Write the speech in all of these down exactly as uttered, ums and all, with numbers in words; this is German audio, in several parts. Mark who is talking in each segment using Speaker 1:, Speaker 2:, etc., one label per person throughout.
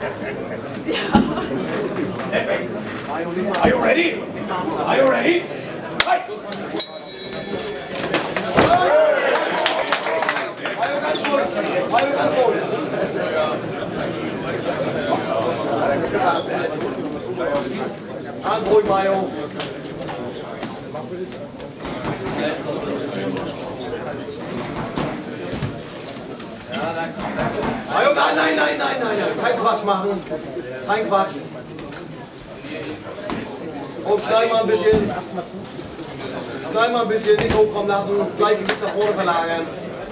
Speaker 1: Are you ready? Are you ready? Fight! Mayo, ganz ruhig. Mayo, ganz ruhig. Ganz ruhig, Mayo. Mayo, nein, nein, nein, nein, nein, kein Quatsch machen. Kein Quatsch. Und schneid mal ein bisschen. Schneid mal ein bisschen, nicht hochkommen lassen. Gleich Gewicht nach vorne verlagern.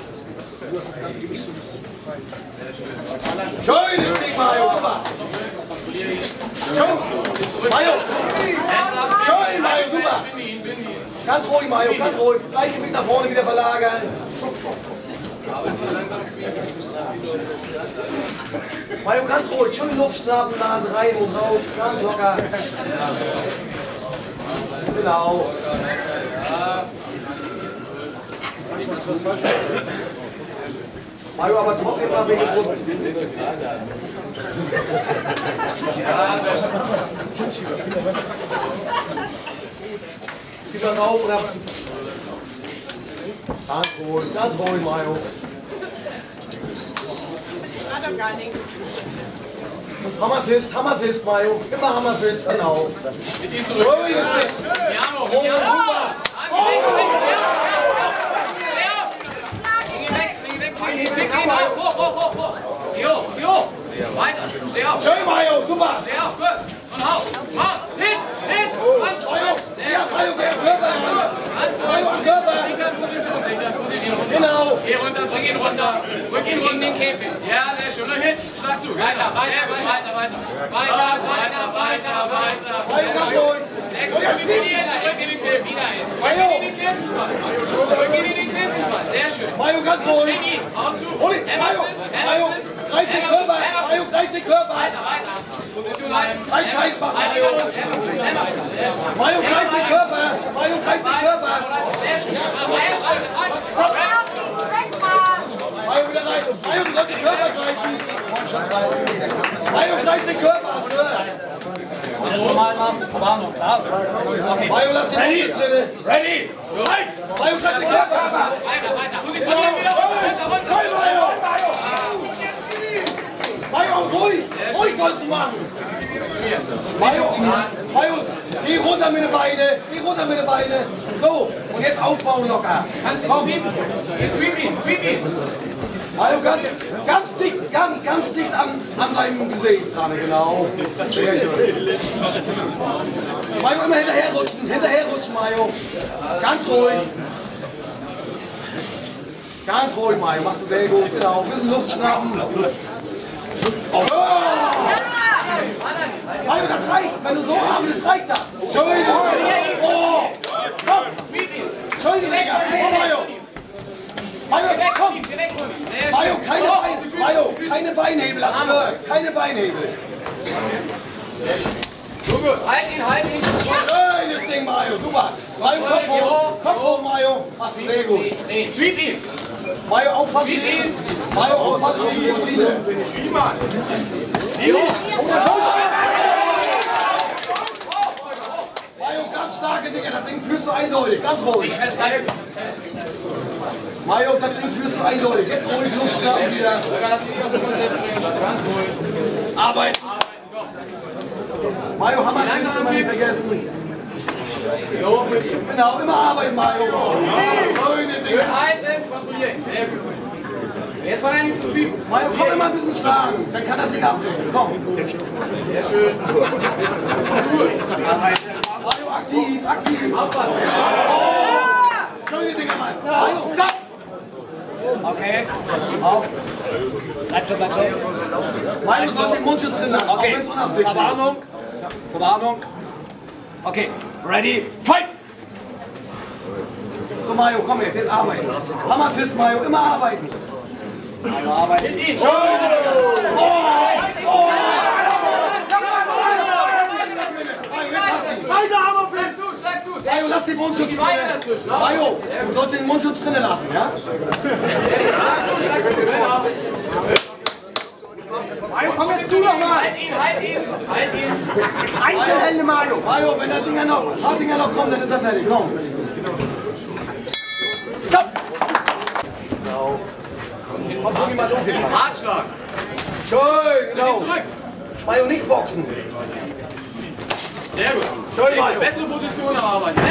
Speaker 1: Schönes Ding, Mayo, super. Schön. Mayo. Schön, Mayo, super. Ganz ruhig, Mayo, ganz ruhig. Gleich Gewicht nach vorne wieder verlagern. Mayo, ganz ruhig. Schön Luft schnappen, Nase rein und raus. Ganz locker. Genau. Mayo, aber trotzdem mal wegen Brust. Zieht man auf oder? Ganz ruhig, ganz ruhig, Mayo.
Speaker 2: War doch gar nicht.
Speaker 1: Hammerfist, Hammerfist, Mayo. Immer Hammerfist, genau.
Speaker 3: Mit ihm zurück.
Speaker 1: Oh,
Speaker 3: Piano,
Speaker 1: oh,
Speaker 3: super.
Speaker 1: oh.
Speaker 3: Hoch, hoch, hoch, hoch. Jo, jo. Weiter. Steh auf.
Speaker 1: Schön, Mayo, super.
Speaker 3: Steh auf, gut. Und hau. Mach. Hit, hit. Ganz
Speaker 1: Mayo,
Speaker 3: sehr
Speaker 1: ja,
Speaker 3: schön.
Speaker 1: Mayo, der Körper.
Speaker 3: Ganz gut.
Speaker 1: Mayo, am Körper.
Speaker 3: Sicher, Position, sicher, Position.
Speaker 1: Genau.
Speaker 3: Geh runter, bring ihn runter. Rück ihn gegen den Käfig. Ja, sehr schön. Und Hit. Schlag zu. Weiter, weiter, weiter, weiter. Weiter, weiter, weiter, weiter.
Speaker 1: Mayo, ganz ruhig.
Speaker 3: Kombinieren, zurück in den Käfig. Zurück in den Käfig mal. Zurück in den Käfig mal. Sehr schön.
Speaker 1: Mayo, ganz ruhig.
Speaker 3: Bring ihn. Hau zu.
Speaker 1: Mayo, Mayo, greif den Körper. Mayo, greif den Körper.
Speaker 3: Weiter, weiter. Position halten.
Speaker 1: Ein Scheiß machen, Mayo.
Speaker 3: Sehr schön.
Speaker 1: Mayo, greif den Körper. Mayo, greif den Körper.
Speaker 3: Sehr schön. Sehr schön.
Speaker 1: Mayo, wieder rein. Mayo, du sollst den Körper greifen. Mayo, greif den Körper.
Speaker 4: Wenn du das normal machst, Warnung, klar? Okay.
Speaker 1: Mayo, lass den Ready. Ready. Fight. Mayo, greif den Körper.
Speaker 3: Weiter, weiter. Position wieder runter, runter, runter.
Speaker 1: Mayo, ruhig. Ruhig sollst du machen. Mayo, Mayo, geh runter mit den Beinen. Geh runter mit den Beinen. So, und jetzt aufbauen locker.
Speaker 3: Kannst du sweepen? Sweep ihn, sweep ihn.
Speaker 1: Mayo, ganz, ganz dicht, ganz, ganz dicht an, an seinem Gesäß gerade, genau. Sehr schön. Mayo, immer hinterher rutschen, hinterher rutschen, Mayo. Ganz ruhig. Ganz ruhig, Mayo, machst du sehr gut, genau. Ein bisschen Luft schnappen. Oh. Mayo, das reicht. Wenn du so arbeitest, reicht das. Entschuldigung. Oh. Komm. Entschuldigung, Digga. Oh, Mayo. Mayo, komm. Mayo, keine Beine. Mayo, keine Beinhebel. Hast du gehört? Keine Beinhebel.
Speaker 3: So gut. Halt ihn, halt ihn.
Speaker 1: Schönes Ding, Mayo. Super. Mayo, Kopf hoch. Kopf hoch, Mayo. Machst du sehr gut.
Speaker 3: Sweep ihn.
Speaker 1: Mayo, aufpassen. Mayo, aufpassen auf die Ziele. Mayo, ganz starke Dinger. Das Ding führst du eindeutig. Ganz ruhig. Mayo, das Ding führst du eindeutig. Jetzt ruhig, Luft schnappen wieder.
Speaker 3: Lass dich nicht aus dem Konzept bringen. Ganz ruhig.
Speaker 1: Arbeit. Mayo, Hammerfist immer nicht vergessen.
Speaker 3: Jo, mit ihm.
Speaker 1: Genau, immer arbeiten, Mayo. Schöne
Speaker 3: Schön
Speaker 1: Dinger.
Speaker 3: halten, kontrollieren. Sehr gut. Jetzt war er nicht zu sweepen.
Speaker 1: Mayo, komm immer ein bisschen schlagen. Dann kann das nicht abbrechen. Komm.
Speaker 3: Sehr schön.
Speaker 1: Mayo, aktiv, aktiv.
Speaker 3: Aufpassen.
Speaker 1: Oh. Schöne Dinger, Mann. Mayo, stopp.
Speaker 4: Okay. Auf. Bleib so, bleib so.
Speaker 1: Mayo, du sollst den Mundschutz drin lassen.
Speaker 4: Okay.
Speaker 1: Auch wenn's unabsichtlich ist.
Speaker 4: Verwarnung. Verwarnung. Okay. Ready. Fight!
Speaker 1: So, Mayo, komm jetzt, jetzt arbeiten. Hammerfist, Mayo, immer arbeiten.
Speaker 4: Mayo, arbeiten.
Speaker 3: Hit ihn.
Speaker 1: Oh. Oh. Oh.
Speaker 3: Weiter, Hammerfist. Schlag zu, schlag zu.
Speaker 1: Mayo, lass den Mundschutz
Speaker 3: Die
Speaker 1: drin.
Speaker 3: Beine dazwischen.
Speaker 1: Mayo, du sollst den Mundschutz drin lassen, ja?
Speaker 3: Schlag zu, schlag zu. Genau.
Speaker 2: Mario, komm jetzt zu nochmal!
Speaker 3: Halt ihn, halt ihn, halt ihn!
Speaker 2: Einzelhände, Mario!
Speaker 1: Mario, wenn der Dinger noch, Dinger noch kommt, dann ist er fertig. Komm! Stopp! Komm, komm, mal los.
Speaker 3: Hartschlag!
Speaker 1: Schön, genau.
Speaker 3: Zurück!
Speaker 1: Mario, nicht boxen.
Speaker 3: Sehr gut.
Speaker 1: Schön, Mario.
Speaker 3: Bessere Position erarbeiten.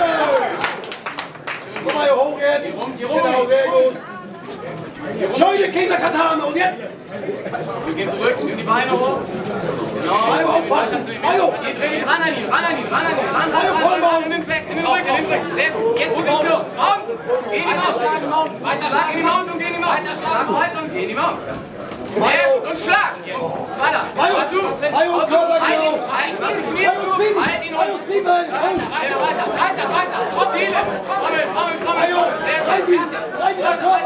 Speaker 1: Komm, Mario, hoch jetzt.
Speaker 3: Geh rum,
Speaker 1: Genau, sehr gut. Schön, ihr Käserkatane. Und jetzt?
Speaker 3: Wir gehen zurück, nimm die Beine hoch. Genau.
Speaker 1: Mario, aufpassen. Mario.
Speaker 3: Jetzt will ich ran an ihn, ran an ihn, ran an ihn, ran, ran, ran, ran, nimm ihn weg, nimm ihn rück, nimm ihn rück. Sehr gut. Jetzt Position. Mount. Geh in die Mount. Schlag in die Mount und geh in die Mount. Schlag weiter und geh in die Mount. Sehr gut. Und schlag. Weiter.
Speaker 1: Mario,
Speaker 3: Hau zu.
Speaker 1: Mario,
Speaker 3: Hau zu.
Speaker 1: Körper
Speaker 3: Halt ihn,
Speaker 1: genau.
Speaker 3: halt ihn. Mach die Knie zu. Halt ihn
Speaker 1: Mario,
Speaker 3: hoch.
Speaker 1: Zwiebeln.
Speaker 3: Weiter, weiter, weiter, weiter. Ziele. Trommel, Trommel, Trommel.
Speaker 1: Mario,
Speaker 3: Sehr
Speaker 1: bleib
Speaker 3: gut.
Speaker 1: ihn. Bleib ihn, Körper.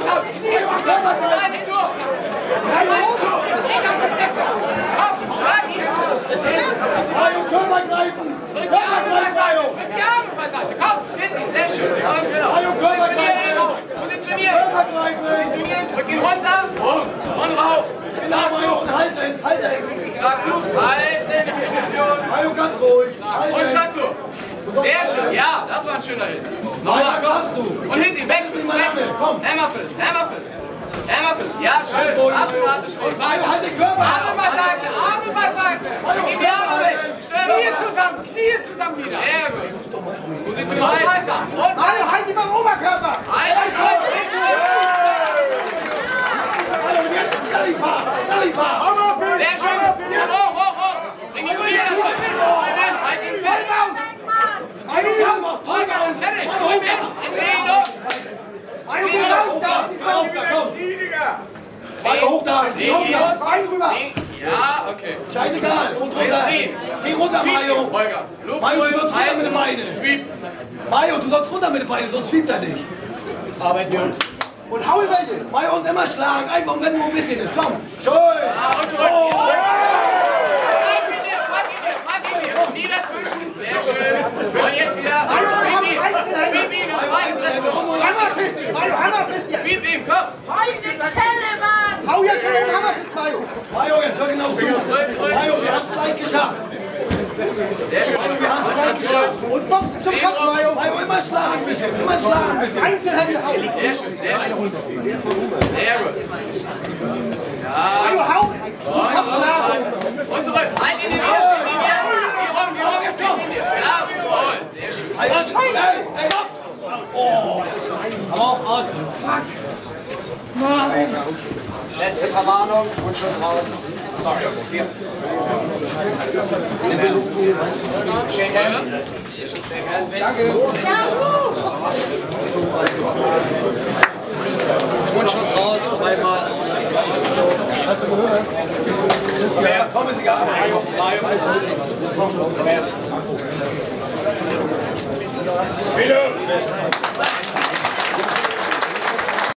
Speaker 3: Seite zu. Seite zu. Komm, schlag ihn.
Speaker 1: Mario, Körper greifen. Körper greifen, Mario.
Speaker 3: Mit die Arme beiseite. Komm, hit ihn. Sehr schön. Komm, genau.
Speaker 1: Mario, Körper
Speaker 3: Positionieren.
Speaker 1: greifen.
Speaker 3: Positionieren.
Speaker 1: Körper greifen.
Speaker 3: Positionieren. Drück ihn runter. Und rauf.
Speaker 1: Genau, Mario, und halte ihn, halte ihn.
Speaker 3: Schlag zu. Halten in Position.
Speaker 1: Mario, ganz ruhig.
Speaker 3: Und schlag zu. Sehr schön. Ja, das war ein schöner Hit. Nochmal,
Speaker 1: Mario,
Speaker 3: komm.
Speaker 1: hast du.
Speaker 3: Und hit ihn. Backfist, Backfist. Hammerfist, Hammerfist. Hammerfist. Ja, schön. Absolute Schwung.
Speaker 1: Mario, halt den Körper.
Speaker 3: Arme beiseite, Arme beiseite. Gib die Arme weg. Knie zusammen, Knie zusammen wieder. Sehr gut. Position weiter. Und
Speaker 2: Mario, halt ihn beim Oberkörper!
Speaker 3: Alter,
Speaker 1: Mario, jetzt Lollipop. Lollipop.
Speaker 3: sehr schön. Und hoch, hoch, hoch. Bring die Knie nach vorne. Halt ihn fest.
Speaker 1: Mario, Körper.
Speaker 3: Vollgas, fertig. Drück ihn. Dreh ihn um.
Speaker 2: Mario, geh raus!
Speaker 1: Mario, hoch da. Geh hoch da.
Speaker 2: Bein rüber!
Speaker 3: Ja, okay.
Speaker 1: Scheißegal. Und runter. Geh runter, Mario.
Speaker 3: Holger. Luft
Speaker 1: Mario, du
Speaker 3: holen.
Speaker 1: sollst runter mit den Beinen.
Speaker 3: Sweep.
Speaker 1: Mario, du sollst runter mit den Beinen, sonst schiebt er nicht.
Speaker 2: Arbeit, Jungs! Und hau ihn bei dir!
Speaker 1: Mario, und immer schlagen. Einfach, wenn nur ein bisschen ist. Komm. Schön.
Speaker 3: Ah, und zurück. Pack ihn dir, pack ihn dir, pack ihn dir. Nie dazwischen. Sehr schön. Und jetzt wieder. Sweep ihn. Sweep ihn. Das Bein ist dazwischen.
Speaker 2: Hammerfist! Mario, Hammerfist!
Speaker 3: Sweep ihn, komm.
Speaker 2: Hau jetzt schon um Hammerfist, Mario!
Speaker 1: Mario, jetzt hör genau zu. Mario, wir haben es gleich geschafft.
Speaker 3: Sehr schön.
Speaker 1: Wir haben es gleich geschafft.
Speaker 2: Und Boxen zum Kopf, Mario!
Speaker 1: Mario, immer schlagen ein bisschen. Immer schlagen ein bisschen.
Speaker 2: Einzelhände hau!
Speaker 3: Sehr schön, sehr schön. Sehr gut.
Speaker 2: Mario, hau! Zum Kopf schlagen!
Speaker 3: Und zurück. Halt in den Wind. Geh rum, geh rum. Jetzt kommt in dir. Ja, jawohl. Sehr schön.
Speaker 1: Hey, hey, stopp.
Speaker 4: Aber auch aus. Fuck. Nein. Letzte Verwarnung. Und schon raus. Sorry. Hier. Shake hands. Danke. Mundschutz raus. Zweimal. Hast du gehört? Ja, komm, ist egal. Mario, Mario. Bitte.